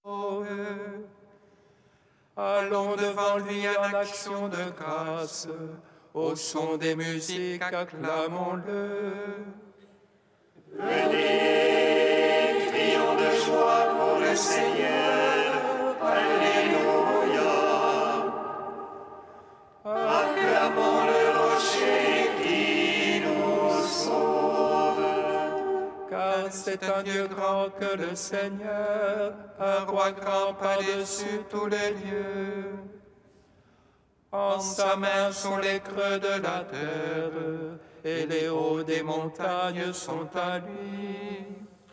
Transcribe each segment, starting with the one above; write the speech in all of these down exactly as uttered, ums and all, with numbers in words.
Allons devant lui en action de grâce, au son des musiques, acclamons-le. Venez, crions de joie pour le Seigneur, Alléluia. Acclamons le rocher qui nous sauve. Car c'est un Dieu grand que le Seigneur, un roi grand par-dessus tous les dieux. En sa main sont les creux de la terre, et les hauts des montagnes sont à lui.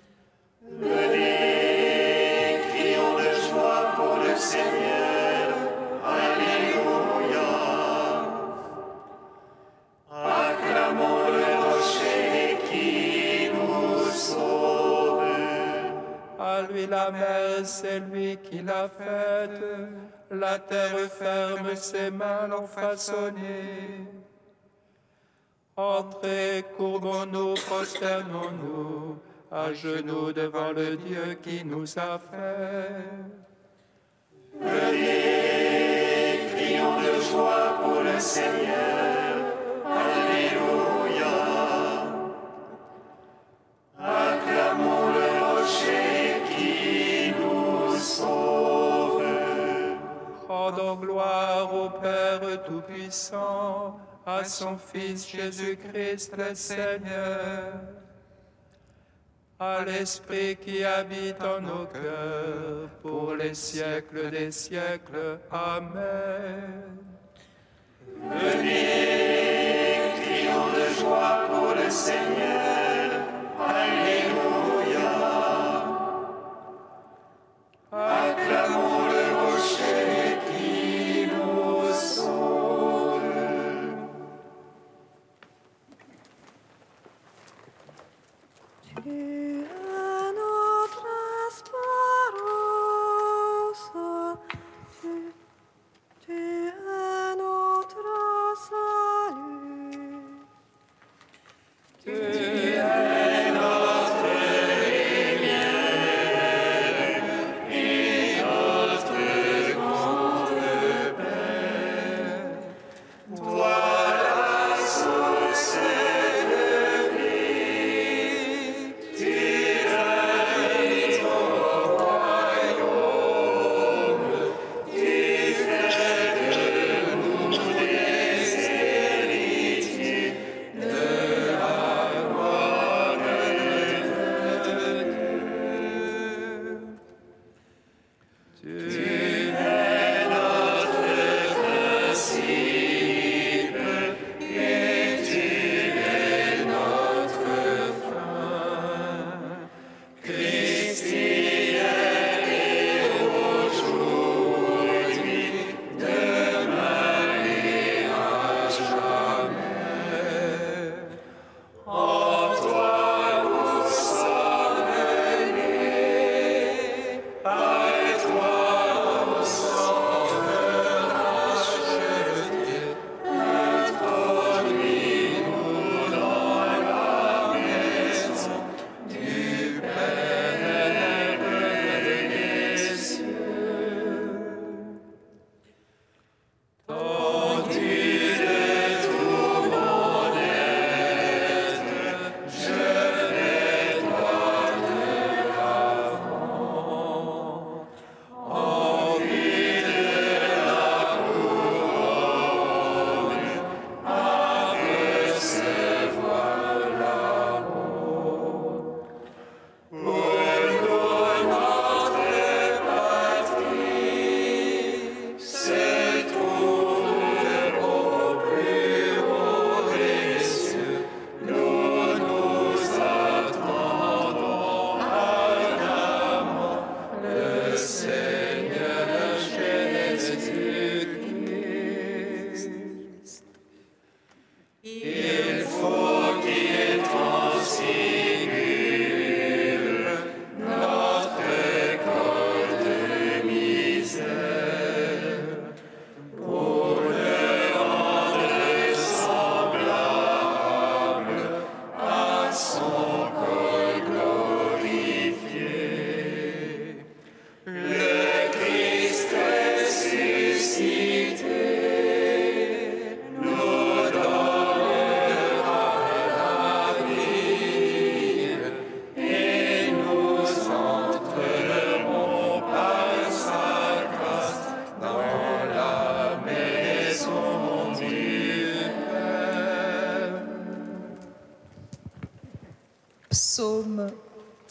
Venez, crions de joie pour le Seigneur, Alléluia. Acclamons le rocher qui nous sauve. À lui la messe, c'est lui qui l'a faite, la terre ferme, ses mains l'ont façonnée. Entrez, courbons-nous, prosternons-nous, à genoux devant le Dieu qui nous a fait. Venez, crions de joie pour le Seigneur, Alléluia. Acclamons le rocher qui nous sauve. Rendons gloire au Père Tout-Puissant, à son Fils Jésus-Christ le Seigneur, à l'Esprit qui habite en nos cœurs, pour les siècles des siècles. Amen. Venez, crions de joie pour le Seigneur, Alléluia. Acclamons le rocher qui nous sauve. Tu es notre espérance, tu, tu es notre salut. Tu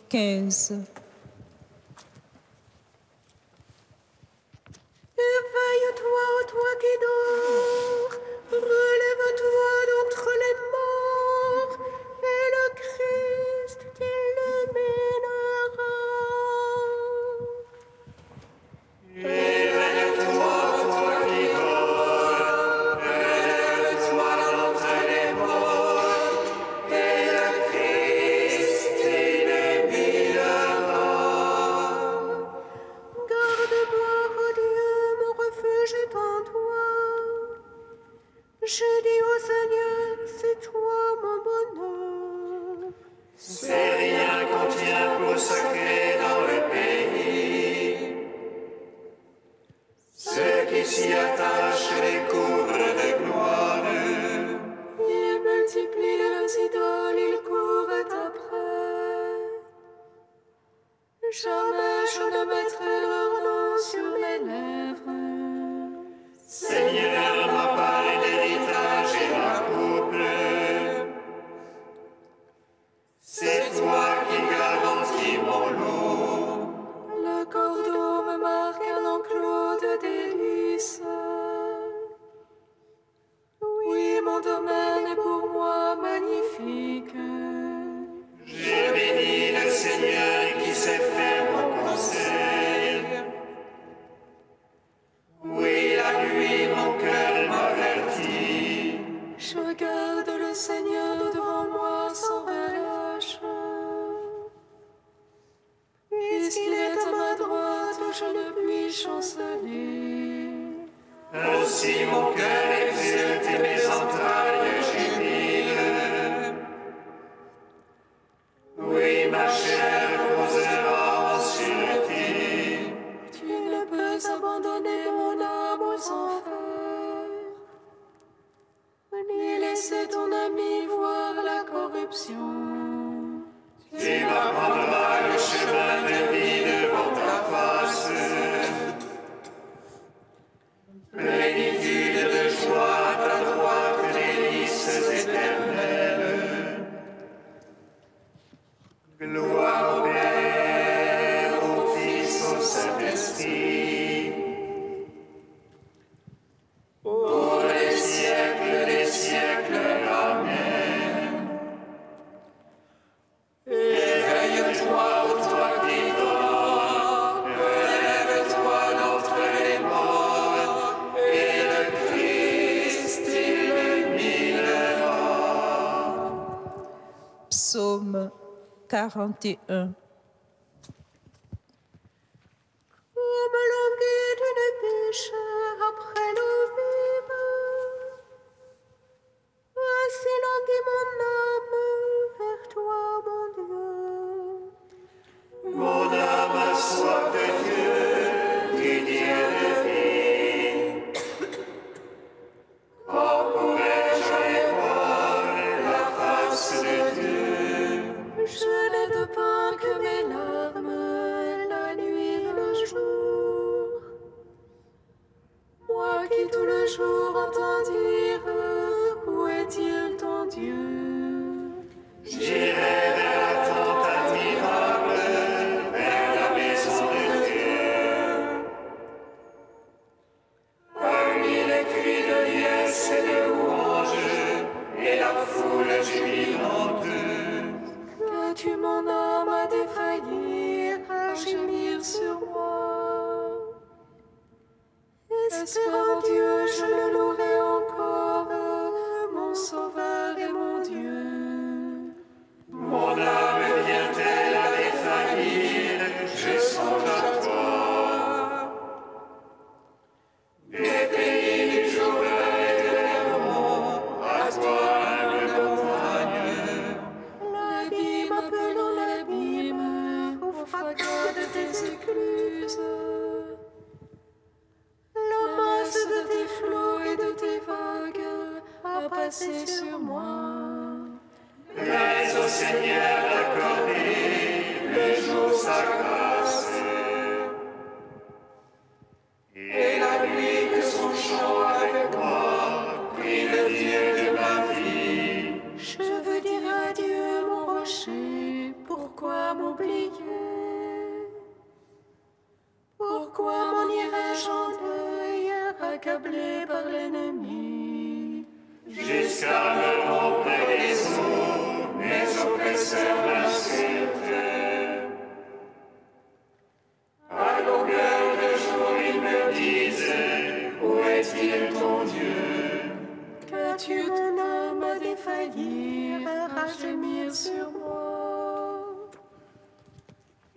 quinze. Éveille-toi, toi qui dors, relève-toi d'entre les morts, et le Christ t'illuminera. Éveille-toi, toi qui dors, relève-toi d'entre les morts, et le Christ t'illuminera. Garde-moi, ô Dieu, mon refuge est en toi. J'ai dit au Seigneur, c'est toi mon bonheur. C'est rien qu'on tient pour sacré dans le pays. Ceux qui s'y attachent les couvrent de gloire. Il multiplie leurs idoles, ils courent après. Jamais je ne mettrai leur nom sur mes lèvres. Seigneur, ma part d'héritage et ma couple. C'est toi qui garantis mon lot. Le cordeau me marque un enclos de délices. Oui, mon domaine est pour moi magnifique. Je bénis le Seigneur qui sait faire mon conseil. Oui, la nuit, mon cœur m'avertit. Je garde le Seigneur devant moi sans relâche. Puisqu'il est à ma droite, je ne puis chanceler. Aussi mon cœur exulte et mes entrailles jubilent. Oui, ma chair posera en sûreté. Tu ne peux abandonner mon âme aux enfers, ni laisser ton ami voir la corruption. Tu m'apprendras le chemin de vie devant ta face. Plénitude de joie à ta droite, délices éternelles. Gloire au Père, au Fils, au Saint-Esprit. Pour les siècles des siècles, Amen. Éveille-toi, ô toi qui dors, relève-toi d'entre les morts, et le Christ t'illuminera. Psaume quarante et un. Comme languit d'une biche après l'eau vive, ainsi languit mon âme vers toi, mon Dieu. Mon âme a soif de Dieu, du Dieu de vie. Quand pourrais-je aller voir la face de Dieu? Je n'ai de pain que mes larmes, la nuit et le jour. Moi qui tout le jour entends dire, où est-il ton Dieu? J'irai vers la tente admirable, vers la maison de Dieu. Parmi les cris de liesse et de louange, et la foule jubilante. Que-tu mon âme à défaillir, à gémir sur moi? Espérant Dieu, je le louerai encore, mon Sauveur et mon Dieu. Mon âme vient-elle à défaillir, je songe à toi. Des pays du Jourdain et de l'Hermon, à toi, humble montagne. L'abîme appelant l'abîme, au fracas de tes écluses. La masse de tes flots et de tes vagues a passé sur moi. Mais au Seigneur d'accorder le jour sa grâce. Et la nuit que son chant avec moi, prie le Dieu de ma vie. Je veux dire adieu, mon rocher, pourquoi m'oublier?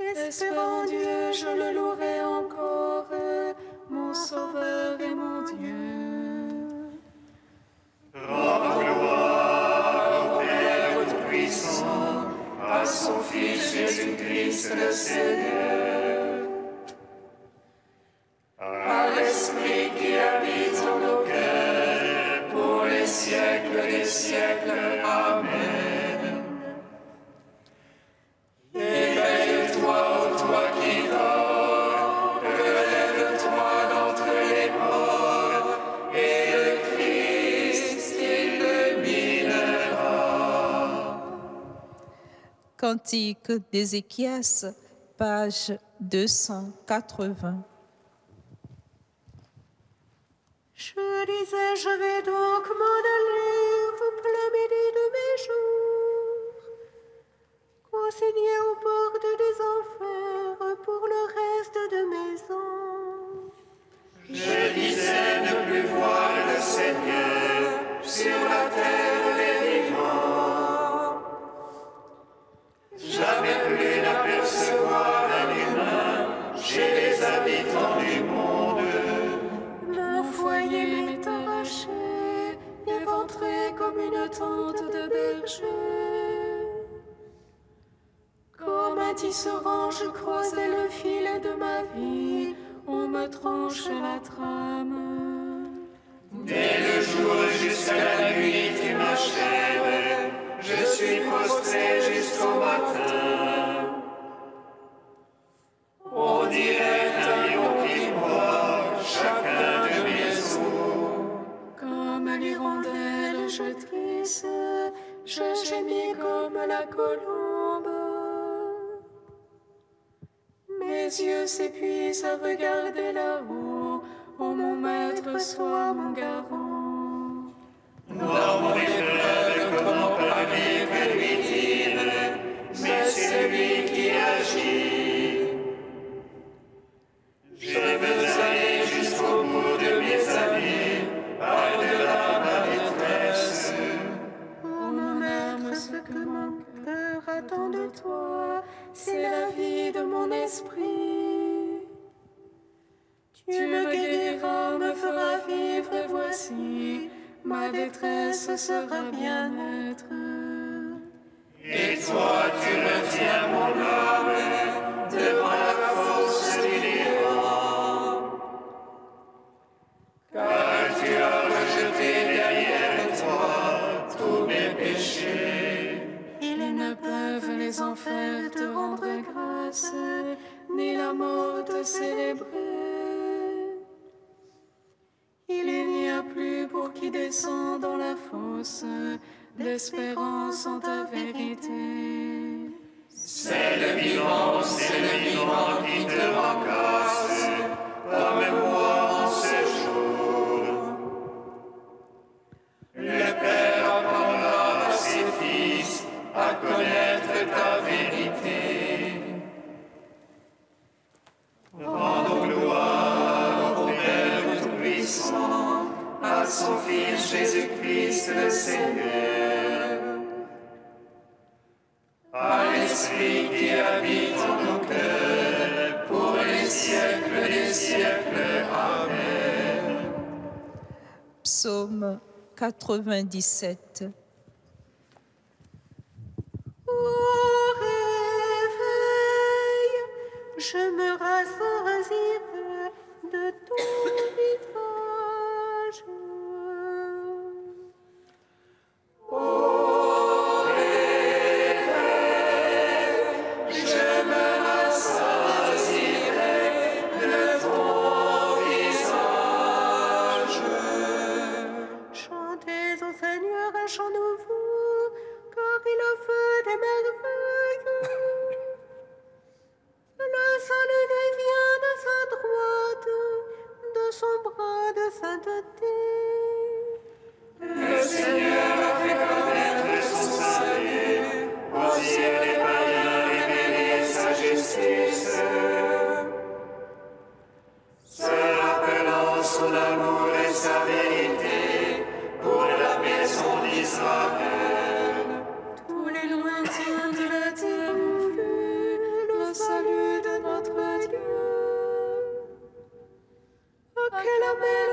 Espérant Dieu, je le louerai encore, mon Sauveur et mon Dieu. Rends gloire au Père Tout-Puissant, à son Fils Jésus-Christ le Seigneur, à l'Esprit qui habite en nos cœurs, pour les siècles des siècles. Amen. Éveille-toi, ô toi qui dors, relève-toi d'entre les morts, et le Christ illuminera. Cantique d'Ézéchias, page deux cent quatre-vingts. Je disais, je vais donc m'en aller au plein midi de mes jours, consigné aux portes des enfers pour le reste de mes ans. Je disais ne plus voir le Seigneur sur la terre des vivants, jamais plus n'apercevoir un humain chez les habitants du monde. Mon foyer m'est arraché, éventré comme une tente de berger. Comme un tisserand, je croisais le fil de ma vie, on me tranche la trame. Dès le jour jusqu'à la nuit tu m'achèves, je suis prostré jusqu'au matin. On dirait un lion qui broie chacun de mes os. Comme l'hirondelle jetrice, je gémis comme la colombe. Mes yeux s'épuisent à regarder là-haut, ô mon maître, sois mon garant. Dans mon épreuve, comment parler que lui dire, mais c'est lui qui agit. Je veux aller jusqu'au bout de mes amis, par-delà ma détresse. Ô mon âme, ce que mon cœur attend de toi, c'est la vie de mon esprit. Tu me guériras, me feras vivre, et voici, ma détresse sera bien-être. Et toi, tu retiens mon âme devant la fosse du lion, car tu as rejeté derrière toi tous mes péchés. Ils ne peuvent les enfers te rendre grâce, ni la mort te célébrer. Il n'y a plus pour qui descend dans la fosse d'espérance en ta vérité. C'est le vivant, c'est le vivant qui te rend grâce, comme moi en ce jour. Le Père apprendra à ses fils à connaître ta vérité. Rendons gloire au Père Tout-Puissant, à son Fils Jésus-Christ le Seigneur, à l'Esprit qui habite en nos cœurs, pour les siècles des siècles. Amen. Psaume quatre-vingt-dix-sept. Au réveil, je me rassasirai de ton visage. Au réveil, je me rassasierai de ton visage. Chantez au Seigneur un chant nouveau, car il a fait des merveilles. Le salut vient de sa droite, de son bras de sainteté. Le Seigneur a fait connaître son salut, aux yeux des païens révélé sa justice. Se rappelant son amour et sa vérité pour la maison d'Israël. Tous les lointains de la terre ont vu le salut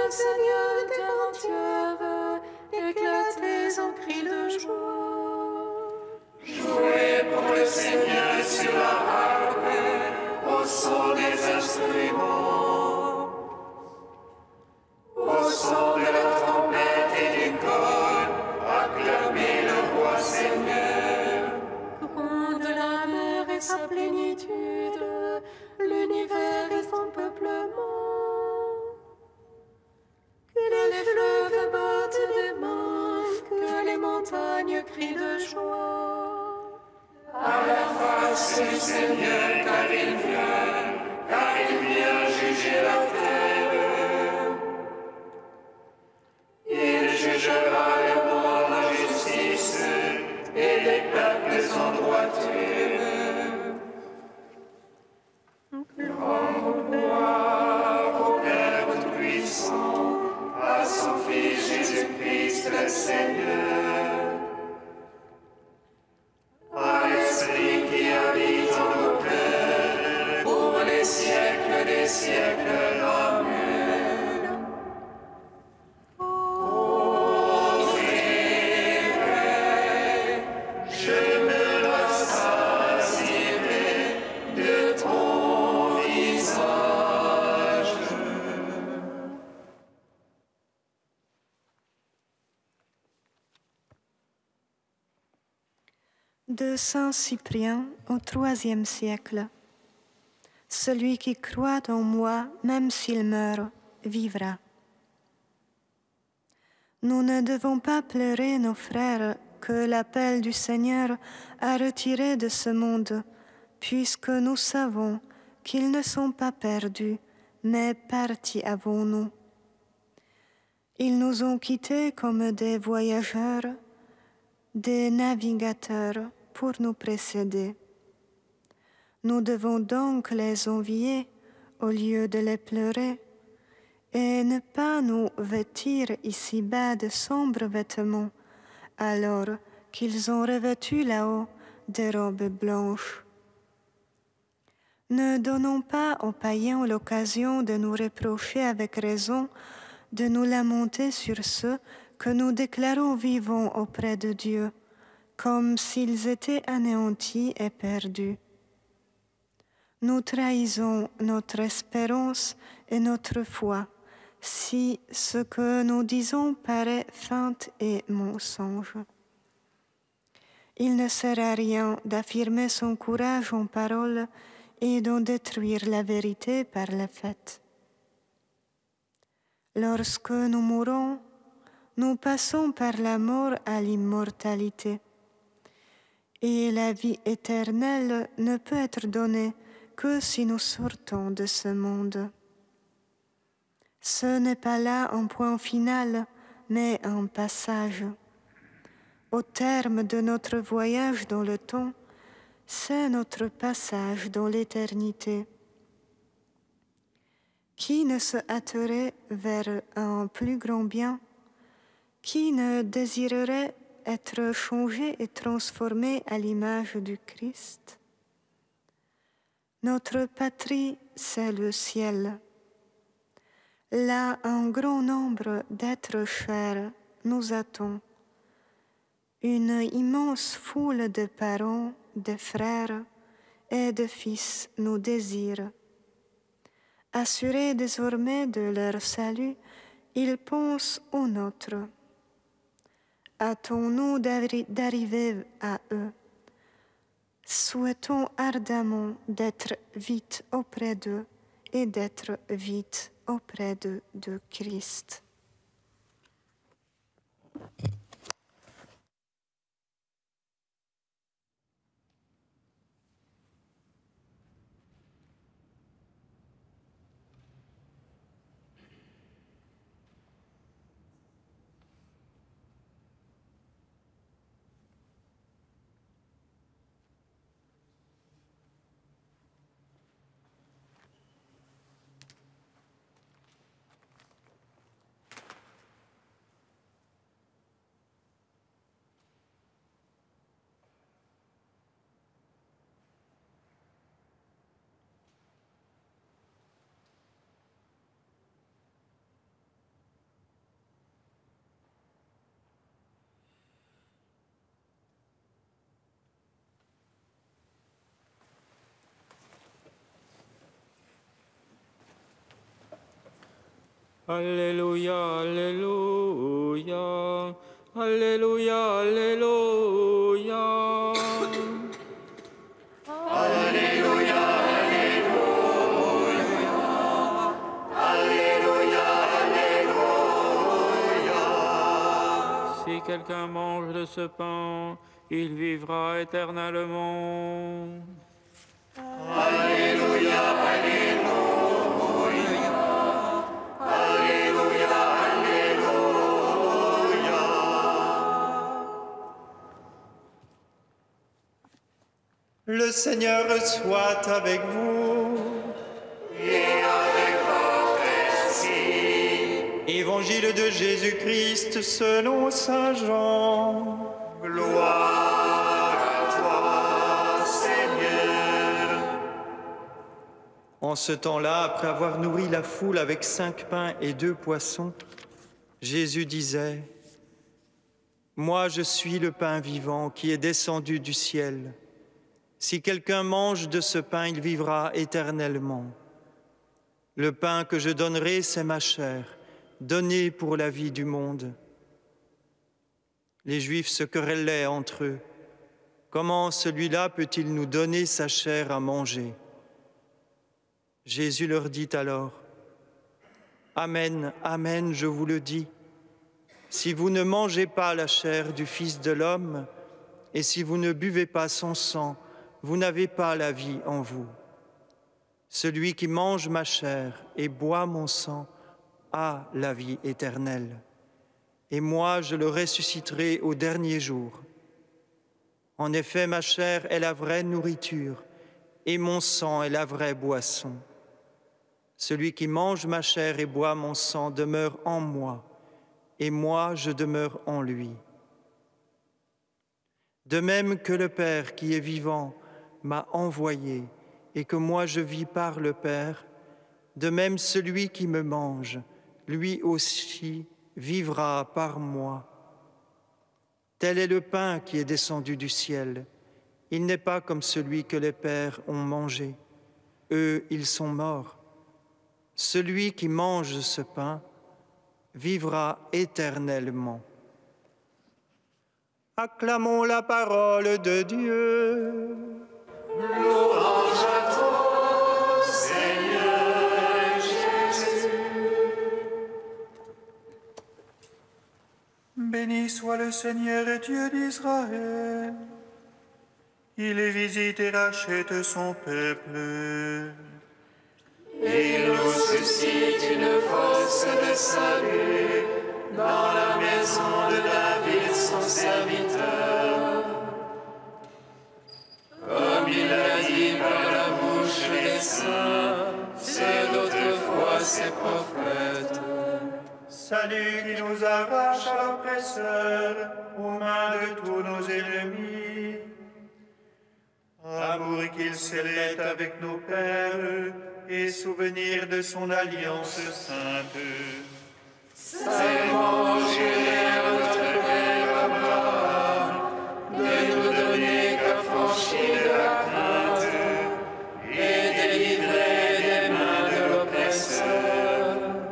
le Seigneur interrompt, éclatez en cris de joie. Jouez pour le Seigneur sur la harpe, au son des instruments, au son de la trompette et du corps, acclamez le roi Seigneur. Gronde la mer et sa plénitude, l'univers et son peuplement. Que les fleuves battent des mains, que les montagnes crient de joie. À la face du Seigneur, car il vient, car il vient juger la terre. Il jugera le monde en justice et les peuples en droiture. Rendre gloire au Père Tout-Puissant, à son Fils Jésus-Christ le Seigneur, à l'Esprit qui habite en nos cœurs, pour les siècles des siècles. Amen. Ô réveil, je me rassasierai de ton visage. De Saint Cyprien au troisième siècle. Celui qui croit en moi, même s'il meurt, vivra. Nous ne devons pas pleurer nos frères que l'appel du Seigneur a retirés de ce monde, puisque nous savons qu'ils ne sont pas perdus, mais partis avant nous. Ils nous ont quittés comme des voyageurs, des navigateurs pour nous précéder. Nous devons donc les envier au lieu de les pleurer et ne pas nous vêtir ici-bas de sombres vêtements alors qu'ils ont revêtu là-haut des robes blanches. Ne donnons pas aux païens l'occasion de nous reprocher avec raison de nous lamenter sur ceux que nous déclarons vivants auprès de Dieu, comme s'ils étaient anéantis et perdus. Nous trahissons notre espérance et notre foi si ce que nous disons paraît feinte et mensonge. Il ne sert à rien d'affirmer son courage en parole et d'en détruire la vérité par les faits. Lorsque nous mourons, nous passons par la mort à l'immortalité. Et la vie éternelle ne peut être donnée que si nous sortons de ce monde. Ce n'est pas là un point final, mais un passage. Au terme de notre voyage dans le temps, c'est notre passage dans l'éternité. Qui ne se hâterait vers un plus grand bien? Qui ne désirerait être changé et transformé à l'image du Christ? Notre patrie, c'est le ciel. Là, un grand nombre d'êtres chers nous attend. Une immense foule de parents, de frères et de fils nous désire. Assurés désormais de leur salut, ils pensent au nôtre. Hâtons-nous d'arriver à eux. Souhaitons ardemment d'être vite auprès d'eux et d'être vite auprès de, de Christ. Alléluia, Alléluia, Alléluia, Alléluia. Alléluia, Alléluia, Alléluia, Alléluia. Si quelqu'un mange de ce pain, il vivra éternellement. Alléluia, Alléluia, Alléluia, Alléluia. Le Seigneur soit avec vous. Et avec votre esprit. Évangile de Jésus-Christ selon saint Jean. Gloire à toi, Seigneur. En ce temps-là, après avoir nourri la foule avec cinq pains et deux poissons, Jésus disait : Moi, je suis le pain vivant qui est descendu du ciel. Si quelqu'un mange de ce pain, il vivra éternellement. Le pain que je donnerai, c'est ma chair, donnée pour la vie du monde. Les Juifs se querellaient entre eux. Comment celui-là peut-il nous donner sa chair à manger ? Jésus leur dit alors : Amen, amen, je vous le dis. Si vous ne mangez pas la chair du Fils de l'homme, et si vous ne buvez pas son sang, vous n'avez pas la vie en vous. Celui qui mange ma chair et boit mon sang a la vie éternelle. Et moi, je le ressusciterai au dernier jour. En effet, ma chair est la vraie nourriture, et mon sang est la vraie boisson. Celui qui mange ma chair et boit mon sang demeure en moi, et moi, je demeure en lui. De même que le Père qui est vivant m'a envoyé, et que moi je vis par le Père, de même celui qui me mange, lui aussi vivra par moi. Tel est le pain qui est descendu du ciel. Il n'est pas comme celui que les pères ont mangé. Eux, ils sont morts. Celui qui mange ce pain vivra éternellement. Acclamons la parole de Dieu. Louange à toi, Seigneur Jésus. Béni soit le Seigneur Dieu d'Israël. Il visite et rachète son peuple. Il nous suscite une force de salut dans la maison de David, son serviteur. Comme il l'a dit par la bouche des saints, ceux d'autrefois ses prophètes. Salut qui nous arrache à l'oppresseur, aux mains de tous nos ennemis. Amour qu'il scellait avec nos pères, et souvenir de son alliance sainte. Serment juré à notre Père Abraham, de nous donner qu'affranchis de la crainte, et délivrer des mains de l'oppresseur.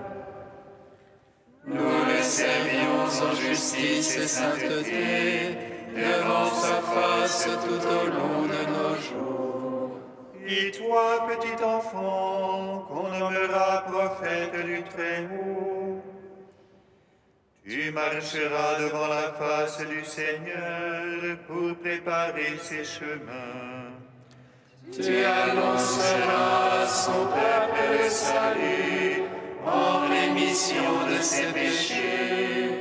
Nous le servions en justice et sainteté, devant sa face tout au long de nos jours. Et toi, petit enfant, qu'on nommera prophète du Très-Haut, tu marcheras devant la face du Seigneur pour préparer ses chemins. Tu annonceras à son peuple le salut en rémission de ses péchés.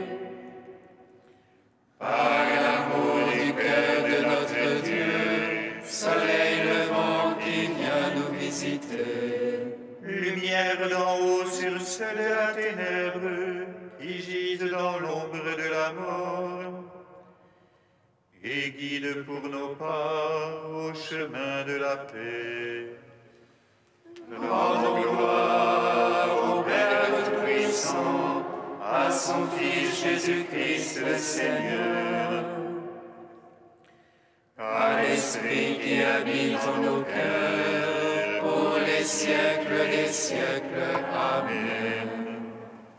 Par l'amour du cœur de notre Dieu, soleil levant qui vient nous visiter. Lumière d'en haut sur ceux de la ténèbre, qui gisent dans l'ombre de la mort, et guide pour nos pas au chemin de la paix. Rendons gloire au Père Tout-Puissant, à son Fils Jésus-Christ le Seigneur, à l'Esprit qui habite en nos cœurs, pour les siècles des siècles. Amen.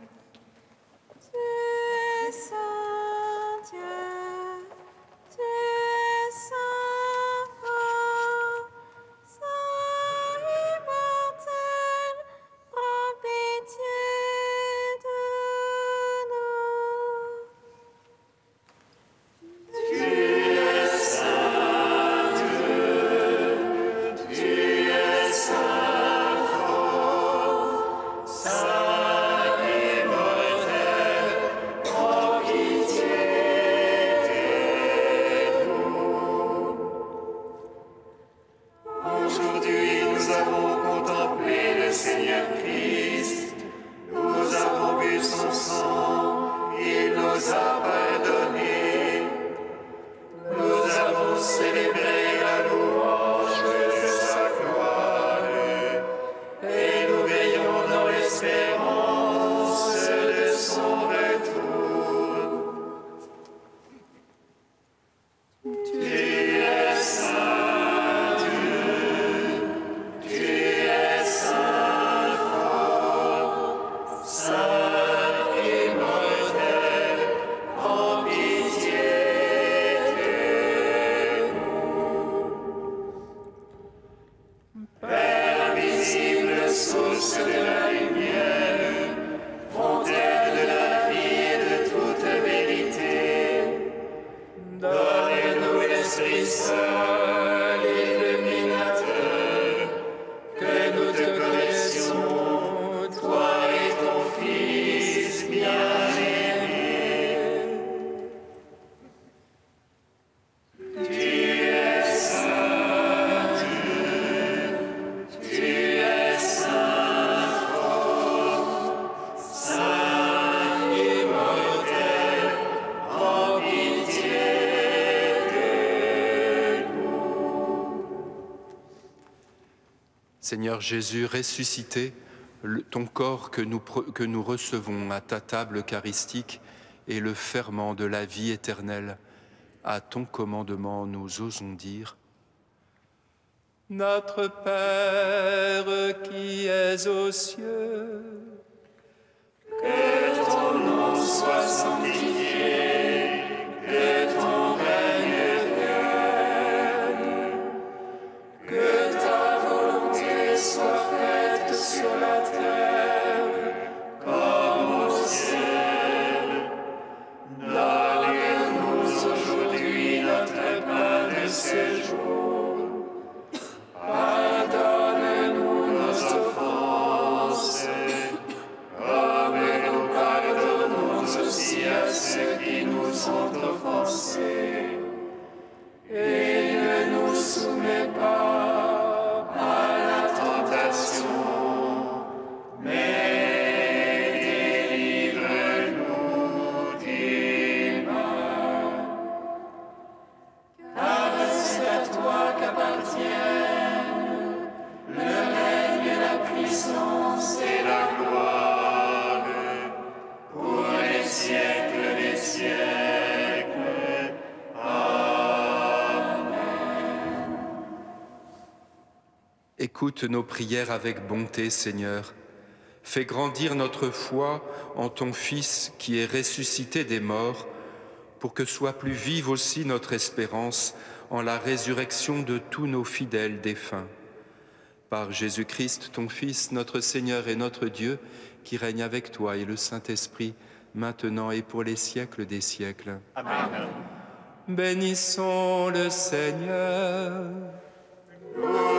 source de la lumière, fontaine de la vie et de toute vérité. Donne-nous l'Esprit Saint, l'illuminateur, que nous te connaissions, toi et ton Fils bien-aimé. Tu es saint, tu es saint fort, saint immortel, en pitié de nous. Seigneur Jésus, ressuscité, le- ton corps que nous, pre- que nous recevons à ta table eucharistique est le ferment de la vie éternelle. À ton commandement, nous osons dire: Notre Père qui es aux cieux, Que ton nom soit sanctifié, que ton règne vienne, que ta volonté soit faite sur la terre comme au ciel. Donne-nous aujourd'hui notre pain de ce jour. Pardonne-nous nos offenses, comme nous pardonnons aussi à ceux qui nous ont offensés. Et ne nous soumets pas à la tentation, mais délivre-nous du mal. Car c'est à toi qu'appartiennent le règne, la puissance et la gloire pour les siècles des siècles. Amen. Écoute nos prières avec bonté, Seigneur. Fais grandir notre foi en ton Fils qui est ressuscité des morts, pour que soit plus vive aussi notre espérance en la résurrection de tous nos fidèles défunts. Par Jésus-Christ, ton Fils, notre Seigneur et notre Dieu, qui règne avec toi et le Saint-Esprit, maintenant et pour les siècles des siècles. bénissons le Seigneur. Nous